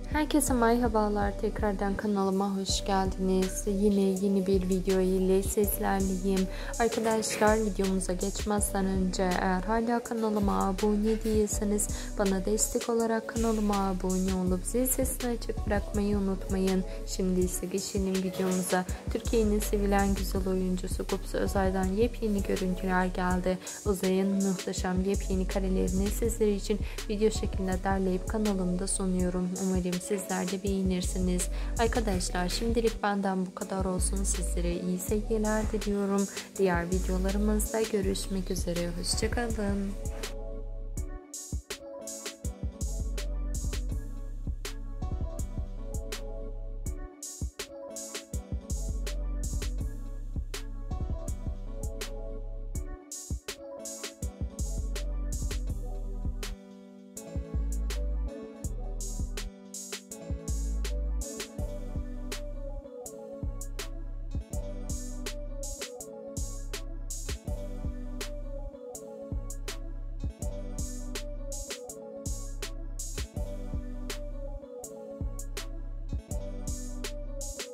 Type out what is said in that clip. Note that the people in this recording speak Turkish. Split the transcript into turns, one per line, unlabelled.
Herkese merhabalar. Tekrardan kanalıma hoş geldiniz. Yine yeni bir video ile sizlerleyim. Arkadaşlar, videomuza geçmezden önce eğer hala kanalıma abone değilseniz bana destek olarak kanalıma abone olup zil sesini açık bırakmayı unutmayın. Şimdi ise geçelim videomuza. Türkiye'nin sevilen güzel oyuncusu Gupse Özay'dan yepyeni görüntüler geldi. Uzay'ın muhteşem yepyeni karelerini sizler için video şeklinde derleyip kanalımda sunuyorum. Umarım sizler de beğenirsiniz. Arkadaşlar, şimdilik benden bu kadar olsun. Sizlere iyi seyirler diliyorum. Diğer videolarımızda görüşmek üzere. Hoşçakalın.